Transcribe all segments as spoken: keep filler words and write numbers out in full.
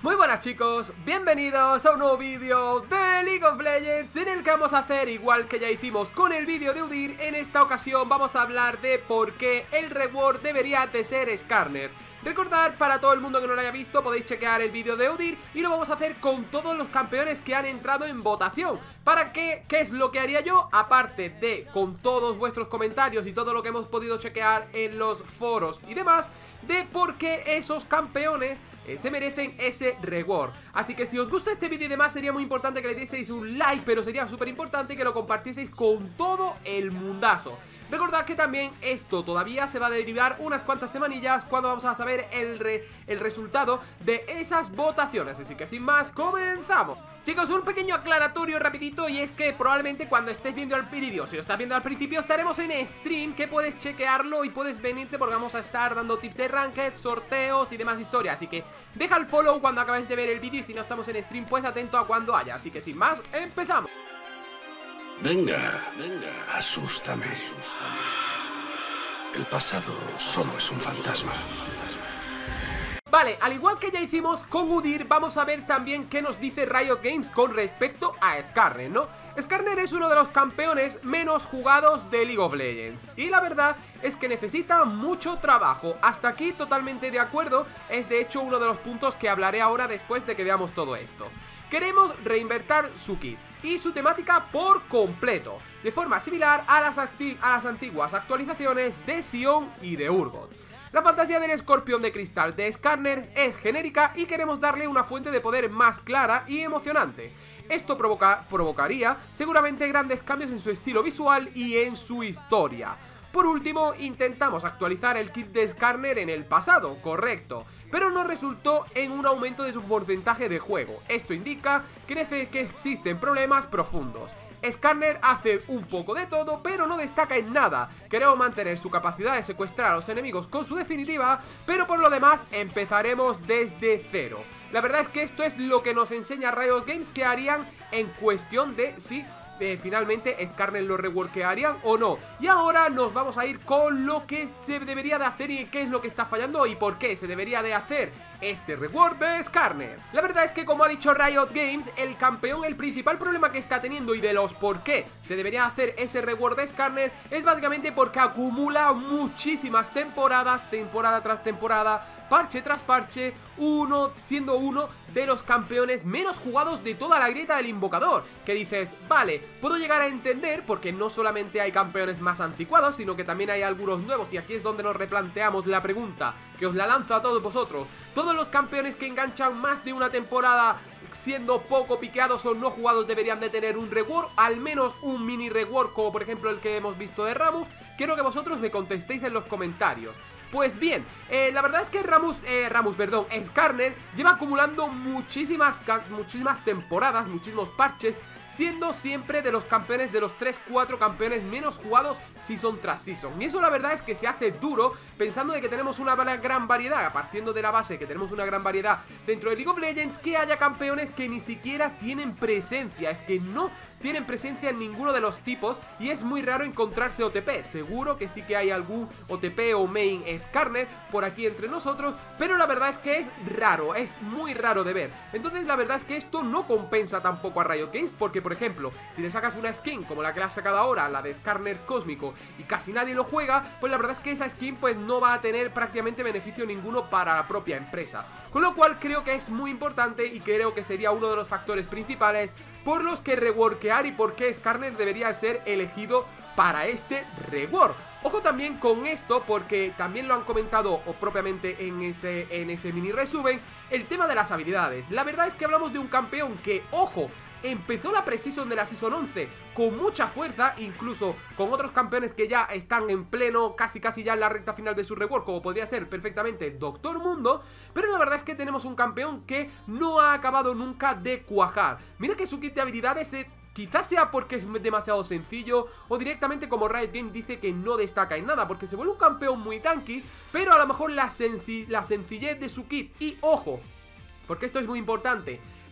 Muy buenas chicos, bienvenidos a un nuevo vídeo de League of Legends en el que vamos a hacer igual que ya hicimos con el vídeo de Udyr. En esta ocasión vamos a hablar de por qué el reward debería de ser Skarner. Recordad, para todo el mundo que no lo haya visto, podéis chequear el vídeo de Udyr y lo vamos a hacer con todos los campeones que han entrado en votación. ¿Para qué? ¿Qué es lo que haría yo? Aparte de con todos vuestros comentarios y todo lo que hemos podido chequear en los foros y demás, de por qué esos campeones eh, se merecen ese reward. Así que si os gusta este vídeo y demás, sería muy importante que le dieseis un like, pero sería súper importante que lo compartieseis con todo el mundazo. Recordad que también esto todavía se va a derivar unas cuantas semanillas cuando vamos a saber el, re, el resultado de esas votaciones. Así que sin más, comenzamos. Chicos, un pequeño aclaratorio rapidito, y es que probablemente cuando estés viendo el vídeo, si lo estás viendo al principio, estaremos en stream, que puedes chequearlo y puedes venirte porque vamos a estar dando tips de ranked, sorteos y demás historias. Así que deja el follow cuando acabes de ver el vídeo, y si no estamos en stream, pues atento a cuando haya. Así que sin más, empezamos. Venga, venga, asústame, asústame. El pasado solo es un fantasma. Vale, al igual que ya hicimos con Udyr, vamos a ver también qué nos dice Riot Games con respecto a Skarner, ¿no? Skarner es uno de los campeones menos jugados de League of Legends, y la verdad es que necesita mucho trabajo. Hasta aquí totalmente de acuerdo, es de hecho uno de los puntos que hablaré ahora después de que veamos todo esto. Queremos reinvertir su kit y su temática por completo, de forma similar a las, a las antiguas actualizaciones de Sion y de Urgot. La fantasía del escorpión de cristal de Skarner es genérica y queremos darle una fuente de poder más clara y emocionante. Esto provoca, provocaría seguramente grandes cambios en su estilo visual y en su historia. Por último, intentamos actualizar el kit de Skarner en el pasado, correcto, pero no resultó en un aumento de su porcentaje de juego. Esto indica que, que existen problemas profundos. Skarner hace un poco de todo, pero no destaca en nada. Queremos mantener su capacidad de secuestrar a los enemigos con su definitiva, pero por lo demás empezaremos desde cero. La verdad es que esto es lo que nos enseña Riot Games que harían en cuestión de si Eh, finalmente Skarner lo reworkearían o no. Y ahora nos vamos a ir con lo que se debería de hacer y qué es lo que está fallando y por qué se debería de hacer este reward de Skarner. La verdad es que, como ha dicho Riot Games, el campeón, el principal problema que está teniendo y de los por qué se debería hacer ese reward de Skarner es básicamente porque acumula muchísimas temporadas, temporada tras temporada, parche tras parche, uno siendo uno de los campeones menos jugados de toda la grieta del invocador. Que dices, vale, puedo llegar a entender porque no solamente hay campeones más anticuados, sino que también hay algunos nuevos, y aquí es donde nos replanteamos la pregunta, que os la lanzo a todos vosotros. Todos los campeones que enganchan más de una temporada siendo poco piqueados o no jugados deberían de tener un reward, al menos un mini reward, como por ejemplo el que hemos visto de Rammus. Quiero que vosotros me contestéis en los comentarios. Pues bien, eh, la verdad es que Rammus, eh, Rammus, perdón, Skarner lleva acumulando muchísimas, muchísimas temporadas, muchísimos parches, siendo siempre de los campeones, de los tres cuatro campeones menos jugados season tras season. Y eso la verdad es que se hace duro, pensando de que tenemos una gran variedad, partiendo de la base que tenemos una gran variedad dentro de League of Legends, que haya campeones que ni siquiera tienen presencia. Es que no tienen presencia en ninguno de los tipos y es muy raro encontrarse O T P. Seguro que sí que hay algún O T P o main Skarner por aquí entre nosotros, pero la verdad es que es raro, es muy raro de ver. Entonces la verdad es que esto no compensa tampoco a Riot Games, porque por ejemplo, si le sacas una skin como la que le has sacado ahora, la de Skarner Cósmico, y casi nadie lo juega, pues la verdad es que esa skin pues no va a tener prácticamente beneficio ninguno para la propia empresa. Con lo cual creo que es muy importante y creo que sería uno de los factores principales por los que reworkear y por qué Skarner debería ser elegido para este reward. Ojo también con esto, porque también lo han comentado o propiamente en ese, en ese mini resumen, el tema de las habilidades. La verdad es que hablamos de un campeón que, ojo, empezó la pre-season de la Season once con mucha fuerza, incluso con otros campeones que ya están en pleno, casi casi ya en la recta final de su reward, como podría ser perfectamente Doctor Mundo. Pero la verdad es que tenemos un campeón que no ha acabado nunca de cuajar. Mira que su kit de habilidades eh, quizás sea porque es demasiado sencillo, o directamente como Riot Games dice que no destaca en nada, porque se vuelve un campeón muy tanky, pero a lo mejor la, senci la sencillez de su kit, y ojo, porque esto es muy importante,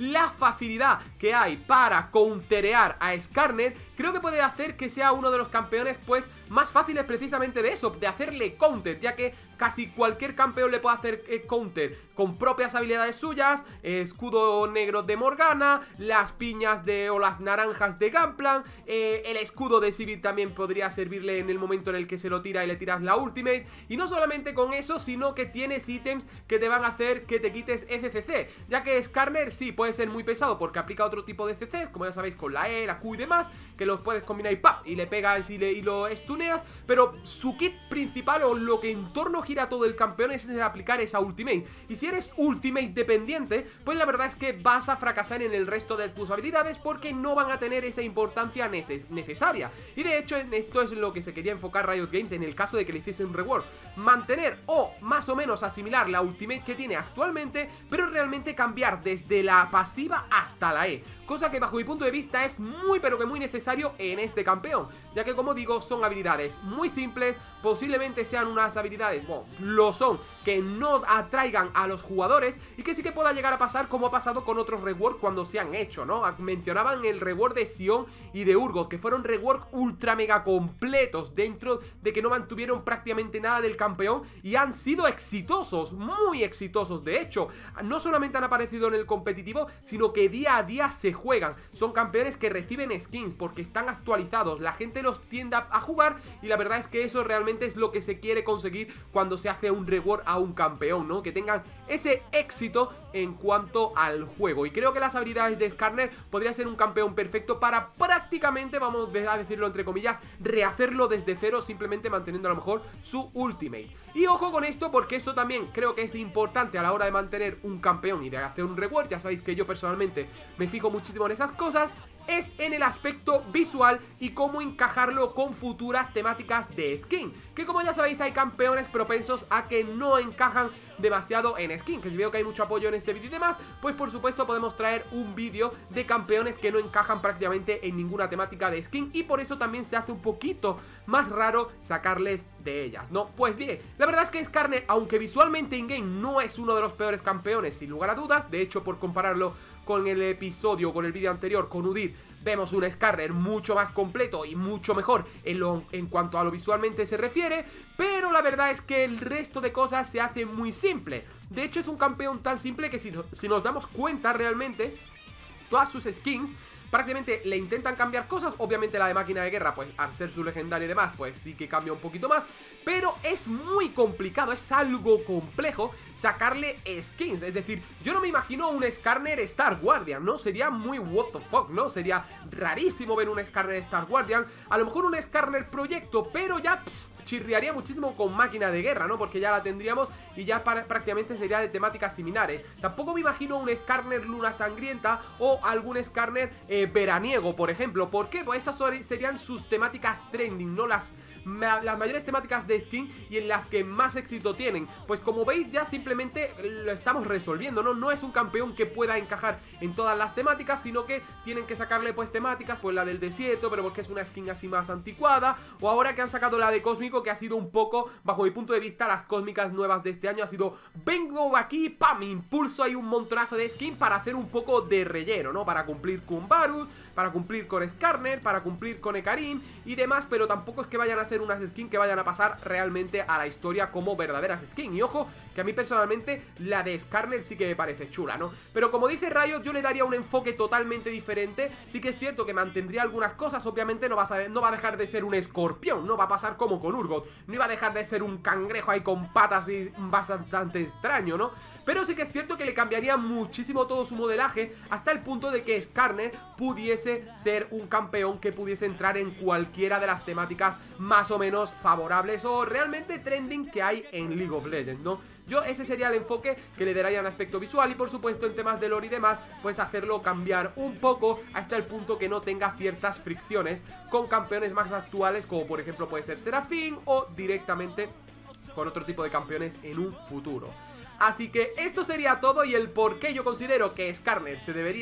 la facilidad que hay para counterear a Skarner, creo que puede hacer que sea uno de los campeones pues más fáciles precisamente de eso, de hacerle counter, ya que casi cualquier campeón le puede hacer eh, counter con propias habilidades suyas, eh, escudo negro de Morgana, las piñas de o las naranjas de Gunplank, eh, el escudo de Sivir también podría servirle en el momento en el que se lo tira y le tiras la ultimate, y no solamente con eso, sino que tienes ítems que te van a hacer que te quites F C C, ya que Skarner sí puede ser muy pesado porque aplica otro tipo de C Cs, como ya sabéis con la E, la Q y demás, que los puedes combinar y ¡pap! Y le pegas y, le, y lo stuneas, pero su kit principal o lo que en torno gira todo el campeón es aplicar esa ultimate, y si eres ultimate dependiente, pues la verdad es que vas a fracasar en el resto de tus habilidades porque no van a tener esa importancia neces necesaria, y de hecho esto es lo que se quería enfocar Riot Games en el caso de que le hiciese un rework, mantener o más o menos asimilar la ultimate que tiene actualmente, pero realmente cambiar desde la pasiva hasta la E, cosa que bajo mi punto de vista es muy pero que muy necesario en este campeón, ya que como digo son habilidades muy simples, posiblemente sean unas habilidades, bueno, lo son, que no atraigan a los jugadores y que sí que pueda llegar a pasar como ha pasado con otros rework cuando se han hecho, ¿no? Mencionaban el rework de Sion y de Urgot, que fueron rework ultra mega completos dentro de que no mantuvieron prácticamente nada del campeón y han sido exitosos, muy exitosos. De hecho, no solamente han aparecido en el competitivo, sino que día a día se juegan. Son campeones que reciben skins porque están actualizados, la gente los tiende a jugar y la verdad es que eso realmente es lo que se quiere conseguir cuando se hace un rework a un campeón, ¿no? Que tengan ese éxito en cuanto al juego, y creo que las habilidades de Skarner podría ser un campeón perfecto para prácticamente, vamos a decirlo entre comillas, rehacerlo desde cero, simplemente manteniendo a lo mejor su ultimate. Y ojo con esto porque esto también creo que es importante a la hora de mantener un campeón y de hacer un rework. Ya sabéis que yo personalmente me fijo muchísimo en esas cosas, es en el aspecto visual y cómo encajarlo con futuras temáticas de skin, que como ya sabéis hay campeones propensos a que no encajan demasiado en skin, que si veo que hay mucho apoyo en este vídeo y demás, pues por supuesto podemos traer un vídeo de campeones que no encajan prácticamente en ninguna temática de skin, y por eso también se hace un poquito más raro sacarles de ellas, ¿no? Pues bien, la verdad es que Skarner, aunque visualmente in-game no es uno de los peores campeones sin lugar a dudas, de hecho por compararlo con el episodio, con el vídeo anterior, con Udyr, vemos un Skarner mucho más completo y mucho mejor en, lo, en cuanto a lo visualmente se refiere, pero la verdad es que el resto de cosas se hace muy simple. De hecho es un campeón tan simple que si, si nos damos cuenta realmente, todas sus skins prácticamente le intentan cambiar cosas. Obviamente la de máquina de guerra, pues al ser su legendario y demás, pues sí que cambia un poquito más, pero es muy complicado, es algo complejo sacarle skins. Es decir, yo no me imagino un Skarner Star Guardian, ¿no? Sería muy what the fuck, ¿no? Sería rarísimo ver un Skarner Star Guardian. A lo mejor un Skarner Proyecto, pero ya pss, chirriaría muchísimo con máquina de guerra, ¿no? Porque ya la tendríamos y ya para, prácticamente sería de temáticas similares. Tampoco me imagino un Skarner Luna Sangrienta o algún Skarner eh, veraniego, por ejemplo. ¿Por qué? Pues esas serían sus temáticas trending, ¿no? Las, ma las mayores temáticas de skin y en las que más éxito tienen. Pues como veis ya simplemente lo estamos resolviendo, ¿no? No es un campeón que pueda encajar en todas las temáticas, sino que tienen que sacarle pues temáticas, pues la del desierto, pero porque es una skin así más anticuada, o ahora que han sacado la de Cósmico, que ha sido un poco, bajo mi punto de vista, las cósmicas nuevas de este año ha sido, vengo aquí, pam, impulso ahí un montonazo de skin para hacer un poco de relleno, ¿no? Para cumplir con Barud, para cumplir con Skarner, para cumplir con Ekarim y demás, pero tampoco es que vayan a ser unas skins que vayan a pasar realmente a la historia como verdaderas skins. Y ojo, que a mí personalmente la de Skarner sí que me parece chula, ¿no? Pero como dice Riot, yo le daría un enfoque totalmente diferente. Sí que es cierto que mantendría algunas cosas, obviamente no, vas a, no va a dejar de ser un escorpión, no va a pasar como con Urgot, no iba a dejar de ser un cangrejo ahí con patas y bastante extraño, ¿no? Pero sí que es cierto que le cambiaría muchísimo todo su modelaje, hasta el punto de que Skarner pudiese ser un campeón que pudiese entrar en cualquiera de las temáticas más o menos favorables o realmente trending que hay en League of Legends, ¿no? Yo ese sería el enfoque que le daría en aspecto visual, y por supuesto en temas de lore y demás, pues hacerlo cambiar un poco hasta el punto que no tenga ciertas fricciones con campeones más actuales, como por ejemplo puede ser Seraphine o directamente con otro tipo de campeones en un futuro. Así que esto sería todo, y el por qué yo considero que Skarner se debería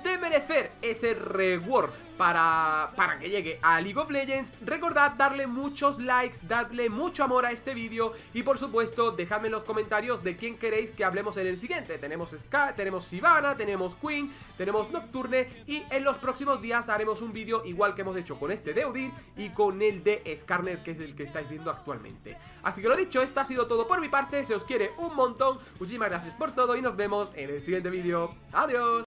de merecer ese reward para, para que llegue a League of Legends, recordad darle muchos likes, darle mucho amor a este vídeo y por supuesto dejadme en los comentarios de quién queréis que hablemos en el siguiente. Tenemos Ska, tenemos Sivana, tenemos Queen, tenemos Nocturne y en los próximos días haremos un vídeo igual que hemos hecho con este de Odin y con el de Skarner, que es el que estáis viendo actualmente. Así que lo dicho, esto ha sido todo por mi parte, se os quiere un montón, muchísimas gracias por todo y nos vemos en el siguiente vídeo. Adiós.